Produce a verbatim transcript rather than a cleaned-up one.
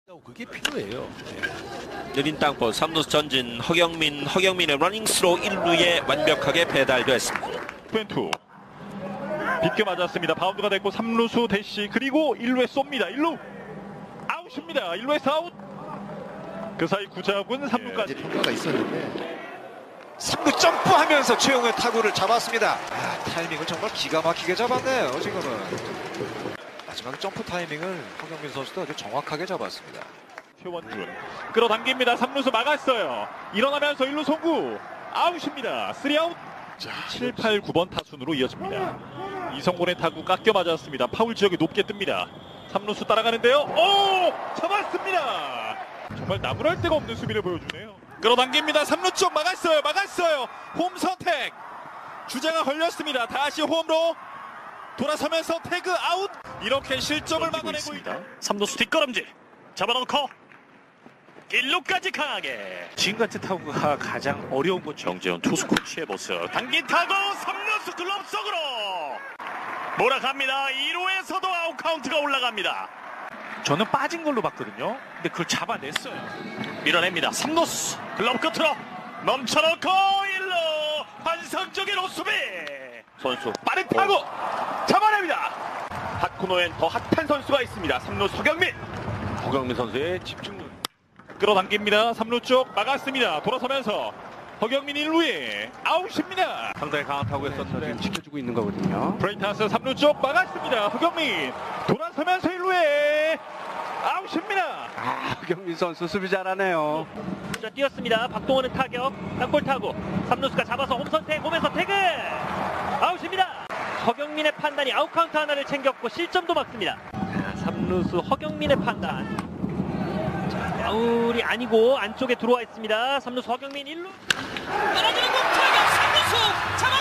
그게 필요해요. 느린 땅볼 삼 루수 전진 허경민 허경민의 러닝스로 일 루에 완벽하게 배달됐습니다. 투앤투 빗겨 맞았습니다. 바운드가 됐고 삼 루수 대시 그리고 일 루에 쏩니다. 일 루 아웃입니다. 일 루에서 아웃. 그 사이 구자군 삼 루까지 예, 평가가 있었는데 삼 루 점프하면서 최용의 타구를 잡았습니다. 아, 타이밍을 정말 기가 막히게 잡았네요. 지금은 마지막 점프 타이밍을 허경민 선수도 아주 정확하게 잡았습니다. 최원준 끌어당깁니다. 삼 루수 막았어요. 일어나면서 일 루 송구 아웃입니다. 쓰리 아웃. 자, 칠, 팔, 구 번 타순으로 이어집니다. 이성곤의 타구 깎여 맞았습니다. 파울 지역이 높게 뜹니다. 삼 루수 따라가는데요. 오! 잡았습니다. 정말 나무랄 데가 없는 수비를 보여주네요. 끌어당깁니다. 삼 루 쪽 막았어요. 막았어요. 홈 선택. 주자가 걸렸습니다. 다시 홈으로 돌아서면서 태그 아웃. 이렇게 실점을 막아내고 있다. 삼 루수 뒷걸음질 잡아놓고 일 루까지 강하게. 지금 같은 타구가 가장 어려운 것. 정재훈 투수 코치의 모습. 당긴 타구 삼 루수 글럽 속으로 몰아갑니다. 이 루에서도 아웃 카운트가 올라갑니다. 저는 빠진 걸로 봤거든요. 근데 그걸 잡아냈어요. 밀어냅니다. 삼 루수 글럽 끝으로 멈춰놓고 일 루 환상적인 호수비. 선수 빠른 타구 잡아냅니다. 핫코너엔 더 핫한 선수가 있습니다. 삼 루 허경민. 허경민 선수의 집중력. 끌어당깁니다. 삼 루 쪽 막았습니다. 돌아서면서 허경민 일 루에 아웃입니다. 상당히 강한 타구였었는데 지금 지켜주고 있는 거거든요. 브레이타스 삼 루 쪽 막았습니다. 허경민 돌아서면서 일 루에 아웃입니다. 아, 허경민 선수 수비 잘하네요. 자, 뛰었습니다. 박동원의 타격, 땅볼 타구. 삼 루수가 잡아서 홈선택, 홈에서 태그! 아웃입니다. 허경민의 판단이 아웃 카운트 하나를 챙겼고 실점도 막습니다. 자, 삼 루수 허경민의 판단. 자, 아웃이 아니고 안쪽에 들어와 있습니다. 삼 루수 허경민 일 루. 떨어지는 공 타격 삼 루수 잡아!